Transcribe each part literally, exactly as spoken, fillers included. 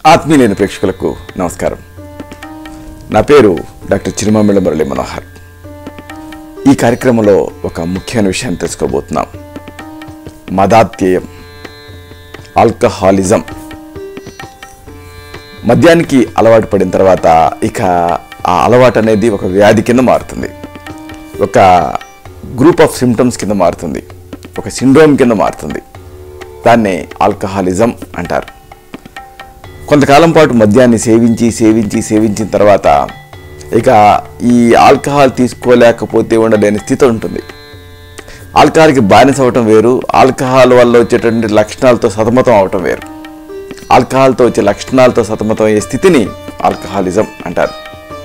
ఆత్మీయులైన ప్రేక్షకులకు నమస్కారం. నా పేరు డాక్టర్ చిరుమామిళ్ళ మురళీ మనోహర్. ఈ కార్యక్రమంలో ఒక ముఖ్యమైన విషయాన్ని తెలుసుకోబోతున్నాం. మదాత్యయం, ఆల్కహాలిజం. మద్యానికి అలవాటు పడిన తర్వాత ఇక ఆ అలవాటు అనేది ఒక వ్యాధి కింద మారుతుంది, ఒక గ్రూప్ ఆఫ్ సిమ్టమ్స్ కింద మారుతుంది, ఒక సిండ్రోమ్ కింద మారుతుంది. దాన్నే ఆల్కహాలిజం అంటారు. కొంతకాలం పాటు మద్యాన్ని సేవించి సేవించి సేవించిన తర్వాత ఇక ఈ ఆల్కహాల్ తీసుకోలేకపోతే ఉండలేని స్థితి ఉంటుంది. ఆల్కహాల్కి బానిస అవటం వేరు, ఆల్కహాల్ వల్ల వచ్చేటువంటి లక్షణాలతో సతమతం అవటం వేరు. ఆల్కహాల్తో వచ్చే లక్షణాలతో సతమతం అయ్యే స్థితిని ఆల్కహాలిజం అంటారు.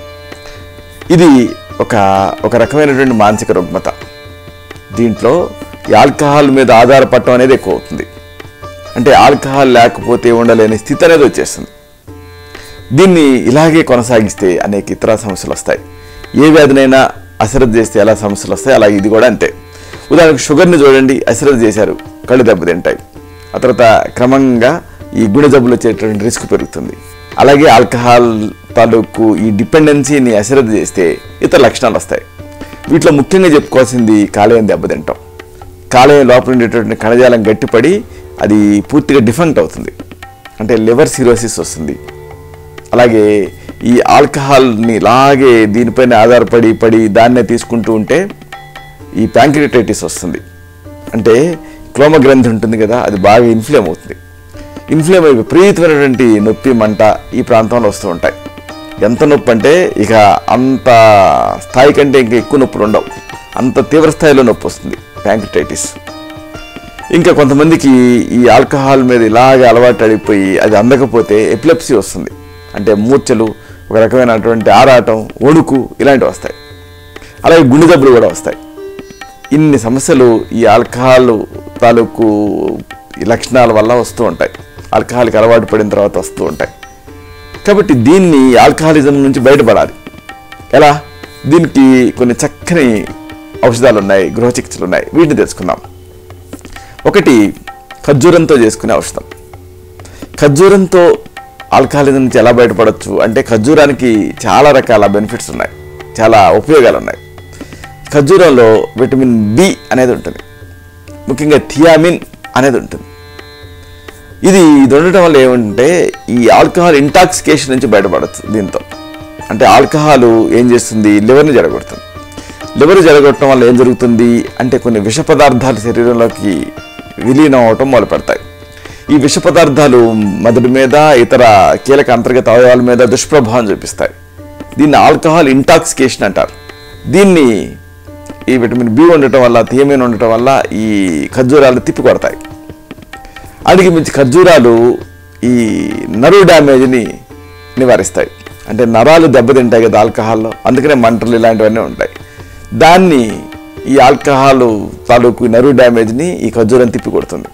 ఇది ఒక ఒక రకమైనటువంటి మానసిక రుగ్మత. దీంట్లో ఈ ఆల్కహాల్ మీద ఆధారపడటం అనేది ఎక్కువ అవుతుంది. అంటే ఆల్కహాల్ లేకపోతే ఉండలేని స్థితి అనేది వచ్చేస్తుంది. దీన్ని ఇలాగే కొనసాగిస్తే అనేక ఇతర సమస్యలు వస్తాయి. ఏ వ్యాధినైనా అశ్రద్ధ చేస్తే ఎలా సమస్యలు వస్తాయి, అలాగే ఇది కూడా అంతే. ఉదాహరణకు షుగర్ని చూడండి, అశ్రద్ధ చేశారు, కళ్ళు దెబ్బతింటాయి. ఆ తర్వాత క్రమంగా ఈ గుండె జబ్బులు వచ్చేటువంటి రిస్క్ పెరుగుతుంది. అలాగే ఆల్కహాల్ తాలూకు ఈ డిపెండెన్సీని అశ్రద్ధ చేస్తే ఇతర లక్షణాలు వస్తాయి. వీటిలో ముఖ్యంగా చెప్పుకోవాల్సింది కాలేయం దెబ్బతింటాం. కాలేయం లోపల ఉండేటువంటి కణజాలం గట్టిపడి అది పూర్తిగా డిఫంక్ట్ అవుతుంది, అంటే లివర్ సిరోసిస్ వస్తుంది. అలాగే ఈ ఆల్కహాల్ని ఇలాగే దీనిపైన ఆధారపడి పడి దాన్నే తీసుకుంటూ ఉంటే ఈ ప్యాంక్రియాటైటిస్ వస్తుంది. అంటే క్లోమ గ్రంథి ఉంటుంది కదా, అది బాగా ఇన్ఫ్లేమ్ అవుతుంది. ఇన్ఫ్లేమ్ అయి విపరీతమైనటువంటి నొప్పి, మంట ఈ ప్రాంతంలో వస్తూ ఉంటాయి. ఎంత నొప్పి అంటే ఇక అంత స్థాయి కంటే ఇంకా ఎక్కువ నొప్పులు ఉండవు, అంత తీవ్ర స్థాయిలో నొప్పి వస్తుంది, ప్యాంక్రియాటైటిస్. ఇంకా కొంతమందికి ఈ ఆల్కహాల్ మీద ఇలాగే అలవాటు అడిగిపోయి అది అందకపోతే ఎపిలెప్సీ వస్తుంది. అంటే మూర్ఛలు, ఒక రకమైనటువంటి ఆరాటం, వణుకు ఇలాంటివి వస్తాయి. అలాగే గుండె జబ్బులు కూడా వస్తాయి. ఇన్ని సమస్యలు ఈ ఆల్కహాల్ తాలూకు లక్షణాల వల్ల వస్తూ ఉంటాయి, ఆల్కహాల్కి అలవాటు పడిన తర్వాత వస్తూ ఉంటాయి. కాబట్టి దీన్ని ఆల్కహాలిజం నుంచి బయటపడాలి. ఎలా? దీనికి కొన్ని చక్కని ఔషధాలు ఉన్నాయి, గృహ చికిత్సలు ఉన్నాయి. వీటిని తెలుసుకుందాం. ఒకటి, ఖర్జూరంతో చేసుకునే ఔషధం. ఖర్జూరంతో ఆల్కహాలిజం నుంచి ఎలా బయటపడవచ్చు అంటే, ఖర్జూరానికి చాలా రకాల బెనిఫిట్స్ ఉన్నాయి, చాలా ఉపయోగాలు ఉన్నాయి. ఖర్జూరంలో విటమిన్ బి అనేది ఉంటుంది, ముఖ్యంగా థియామిన్ అనేది ఉంటుంది. ఇది ఇది ఉండటం వల్ల ఏమంటే ఈ ఆల్కహాల్ ఇంటాక్సికేషన్ నుంచి బయటపడవచ్చు దీంతో. అంటే ఆల్కహాల్ ఏం చేస్తుంది, లివర్ని జడగొడుతుంది. లివర్ జడగొట్టడం వల్ల ఏం జరుగుతుంది అంటే కొన్ని విష పదార్థాలు శరీరంలోకి విలీనం అవటం మొదలు పెడతాయి. ఈ విష పదార్థాలు మెదడు మీద, ఇతర కీలక అంతర్గత అవయవాల మీద దుష్ప్రభావం చూపిస్తాయి. దీన్ని ఆల్కహాల్ ఇంటాక్సికేషన్ అంటారు. దీన్ని ఈ విటమిన్ బి ఉండటం వల్ల, థియామిన్ ఉండటం వల్ల ఈ ఖర్జూరాలు తిప్పి కొడతాయి. అడిగి మించి ఖర్జూరాలు ఈ నర్వ్ డ్యామేజ్ని నివారిస్తాయి. అంటే నరాలు దెబ్బతింటాయి కదా ఆల్కహాల్లో, అందుకనే మంటలు ఇలాంటివన్నీ ఉంటాయి. దాన్ని ఈ ఆల్కహాల్ తాలూకు నర్వ్ డ్యామేజ్ని ఈ ఖర్జూరం తిప్పి కొడుతుంది.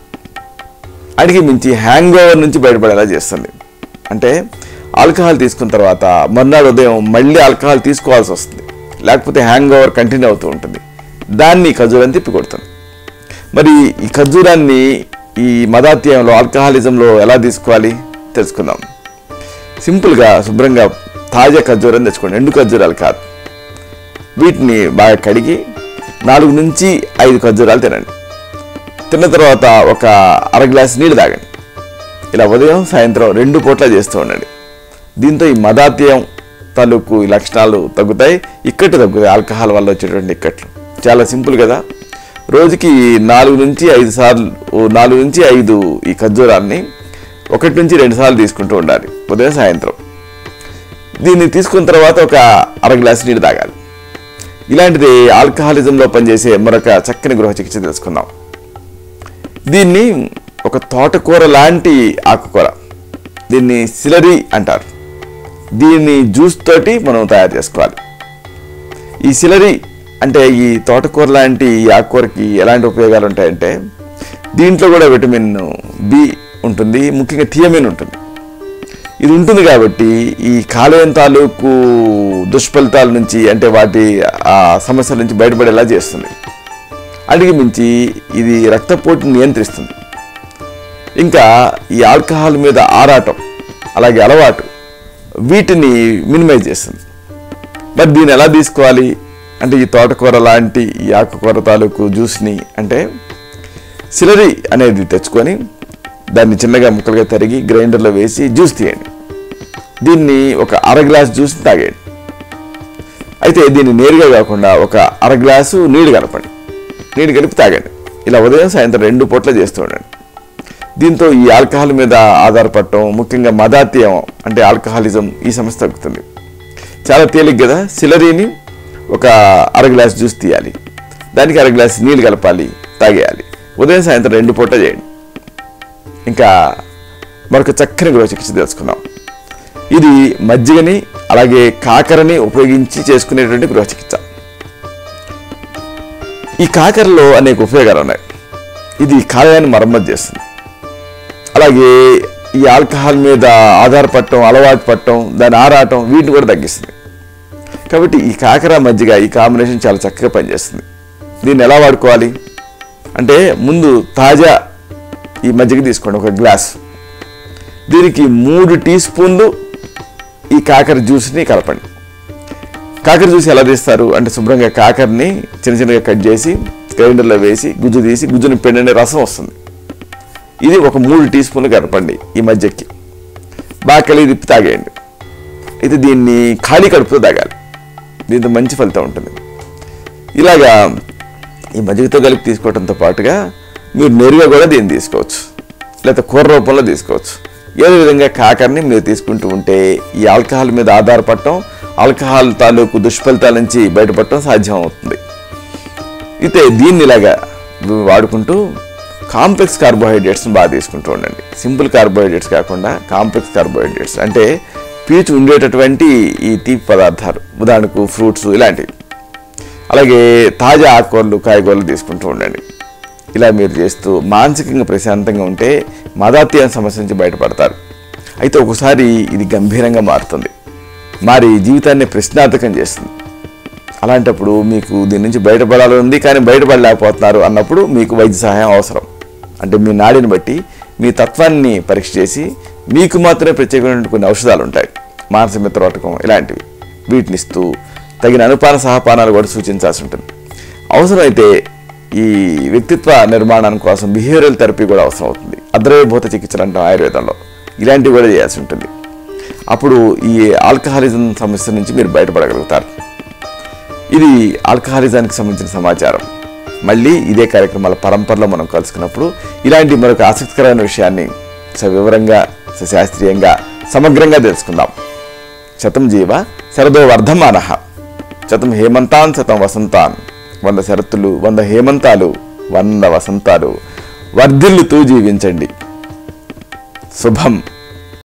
అడిగి మించి హ్యాంగ్ ఓవర్ నుంచి బయటపడేలా చేస్తుంది. అంటే ఆల్కహాల్ తీసుకున్న తర్వాత మర్నాడు ఉదయం మళ్ళీ ఆల్కహాల్ తీసుకోవాల్సి వస్తుంది, లేకపోతే హ్యాంగ్ ఓవర్ కంటిన్యూ అవుతూ ఉంటుంది. దాన్ని ఖర్జూరం తిప్పి కొడుతుంది. మరి ఈ ఖర్జూరాన్ని ఈ మదాత్యంలో, ఆల్కహాలిజంలో ఎలా తీసుకోవాలి తెలుసుకుందాం. సింపుల్గా శుభ్రంగా తాజా ఖర్జూరం తెచ్చుకోండి, ఎండు ఖర్జూరాలు కాదు. వీటిని బాగా కడిగి నాలుగు నుంచి ఐదు ఖర్జూరాలు తినండి. తిన్న తర్వాత ఒక అర గ్లాస్ నీళ్ళు తాగండి. ఇలా ఉదయం సాయంత్రం రెండు పూట్ల చేస్తూ ఉండండి. దీంతో ఈ మదాత్యం తాలూకు ఈ లక్షణాలు తగ్గుతాయి, ఇక్కట్లు తగ్గుతాయి. ఆల్కహాల్ వల్ల వచ్చేటువంటి ఇక్కట్లు చాలా సింపుల్ కదా. రోజుకి నాలుగు నుంచి ఐదు సార్లు నాలుగు నుంచి ఐదు ఈ ఖర్జూరాల్ని ఒకటి నుంచి రెండు సార్లు తీసుకుంటూ ఉండాలి, ఉదయం సాయంత్రం. దీన్ని తీసుకున్న తర్వాత ఒక అర గ్లాస్ నీళ్ళు తాగాలి. ఇలాంటిది ఆల్కహాలిజంలో పనిచేసే మరొక చక్కని గృహ చికిత్స తెలుసుకుందాం. దీన్ని ఒక తోటకూర లాంటి ఆకుకూర, దీన్ని సిలరీ అంటారు. దీన్ని జ్యూస్ తోటి మనం తయారు చేసుకోవాలి. ఈ సిలరీ అంటే ఈ తోటకూర లాంటి ఈ ఆకుకూరకి ఎలాంటి ఉపయోగాలు ఉంటాయంటే, దీంట్లో కూడా విటమిన్ బి ఉంటుంది, ముఖ్యంగా థియామిన్ ఉంటుంది. ఇది ఉంటుంది కాబట్టి ఈ కాలేయం తాలూకు దుష్ఫలితాల నుంచి, అంటే వాటి ఆ సమస్యల నుంచి బయటపడేలా చేస్తుంది. అడిగి మించి ఇది రక్తపోటుని నియంత్రిస్తుంది. ఇంకా ఈ ఆల్కహాల్ మీద ఆరాటం, అలాగే అలవాటు వీటిని మినిమైజ్ చేస్తుంది. మరి దీన్ని ఎలా తీసుకోవాలి అంటే ఈ తోటకూర లాంటి ఈ ఆకుకూర తాలూకు జ్యూస్ని అంటే సిలరీ అనేది తెచ్చుకొని దాన్ని చిన్నగా ముక్కలుగా తరిగి గ్రైండర్లో వేసి జ్యూస్ తీయండి. దీన్ని ఒక అర గ్లాస్ జ్యూస్ని తాగేయండి. అయితే దీన్ని నేరుగా కాకుండా ఒక అర గ్లాసు నీళ్ళు కలపండి. నీళ్ళు కలిపి తాగండి. ఇలా ఉదయం సాయంత్రం రెండు పూట్ల చేస్తూ ఉండండి. దీంతో ఈ ఆల్కహాల్ మీద ఆధారపడటం, ముఖ్యంగా మదాత్యం అంటే ఆల్కహాలిజం, ఈ సమస్య తగ్గుతుంది. చాలా తేలిక కదా. సిలరీని ఒక అర గ్లాస్ జ్యూస్ తీయాలి, దానికి అర గ్లాస్ నీళ్ళు కలపాలి, తాగేయాలి. ఉదయం సాయంత్రం రెండు పూట చేయండి. ఇంకా మరొక చక్కని గృహ చికిత్స తెలుసుకుందాం. ఇది మజ్జిగని అలాగే కాకరని ఉపయోగించి చేసుకునేటువంటి గృహ చికిత్స. ఈ కాకరలో అనేక ఉపయోగాలు ఉన్నాయి. ఇది కాయాన్ని మరమ్మతు చేస్తుంది. అలాగే ఈ ఆల్కహాల్ మీద ఆధారపడటం, అలవాటు పడటం, దాన్ని ఆరాటం, వీటిని కూడా తగ్గిస్తుంది. కాబట్టి ఈ కాకర మజ్జిగ ఈ కాంబినేషన్ చాలా చక్కగా పనిచేస్తుంది. దీన్ని ఎలా వాడుకోవాలి అంటే ముందు తాజా ఈ మజ్జిగ తీసుకోండి, ఒక గ్లాస్. దీనికి మూడు టీ స్పూన్లు ఈ కాకర జ్యూస్ని కలపండి. కాకర జ్యూస్ ఎలా తీస్తారు అంటే శుభ్రంగా కాకరని చిన్న చిన్నగా కట్ చేసి గ్రైండర్లో వేసి గుజ్జు తీసి గుజ్జుని పిండిన రసం వస్తుంది. ఇది ఒక మూడు టీ స్పూన్లు కలపండి ఈ మజ్జిగకి. బాగా కలిగి తిప్పి తాగేయండి. అయితే దీన్ని ఖాళీ కడుపుతో తాగాలి. దీంతో మంచి ఫలితం ఉంటుంది. ఇలాగా ఈ మజ్జిగతో కలిపి తీసుకోవడంతో పాటుగా మీరు నేరుగా కూడా దీన్ని తీసుకోవచ్చు, లేకపోతే కూర రూపంలో తీసుకోవచ్చు. ఏదో విధంగా కాకరని మీరు తీసుకుంటూ ఉంటే ఈ ఆల్కహాల్ మీద ఆధారపడటం, ఆల్కహాల్ తాలూకు దుష్ఫలితాల నుంచి బయటపడటం సాధ్యం అవుతుంది. అయితే దీన్ని ఇలాగా వాడుకుంటూ కాంప్లెక్స్ కార్బోహైడ్రేట్స్ని బాగా తీసుకుంటూ ఉండండి. సింపుల్ కార్బోహైడ్రేట్స్ కాకుండా కాంప్లెక్స్ కార్బోహైడ్రేట్స్ అంటే పీచు ఉండేటటువంటి ఈ తీపి పదార్థాలు, ఉదాహరణకు ఫ్రూట్స్ ఇలాంటివి. అలాగే తాజా ఆకుకూరలు, కాయగూరలు తీసుకుంటూ ఉండండి. ఇలా మీరు చేస్తూ మానసికంగా ప్రశాంతంగా ఉంటే మదాత్యం సమస్య నుంచి బయటపడతారు. అయితే ఒకసారి ఇది గంభీరంగా మారుతుంది, మారి జీవితాన్ని ప్రశ్నార్థకం చేస్తుంది. అలాంటప్పుడు మీకు దీని నుంచి బయటపడాలని ఉంది కానీ బయటపడలేకపోతున్నారు అన్నప్పుడు మీకు వైద్య సహాయం అవసరం. అంటే మీ నాడిని బట్టి మీ తత్వాన్ని పరీక్ష చేసి మీకు మాత్రమే ప్రత్యేకమైన కొన్ని ఔషధాలు ఉంటాయి, మానసిక మిత్రవటకం ఇలాంటివి. వీటిని ఇస్తూ తగిన అనుపాన సహపానాలు కూడా సూచించాల్సి ఉంటుంది. అవసరమైతే ఈ వ్యక్తిత్వ నిర్మాణం కోసం బిహేవియరల్ థెరపీ కూడా అవసరం అవుతుంది. అద్రవ్యభూత చికిత్సలు అంటాం ఆయుర్వేదంలో. ఇలాంటివి కూడా చేయాల్సి ఉంటుంది. అప్పుడు ఈ ఆల్కహాలిజం సమస్య నుంచి మీరు బయటపడగలుగుతారు. ఇది ఆల్కహాలిజానికి సంబంధించిన సమాచారం. మళ్ళీ ఇదే కార్యక్రమాల పరంపరలో మనం కలుసుకున్నప్పుడు ఇలాంటి మరొక ఆసక్తికరమైన విషయాన్ని సవివరంగా, సశాస్త్రీయంగా, సమగ్రంగా తెలుసుకుందాం. శతం జీవ శరదో వర్ధమానః, శతం హేమంతాన్ శతం వసంతాన్. వంద శరత్తులు, వంద హేమంతాలు, వంద వసంతాలు వర్ధిల్లుతూ జీవించండి. శుభం.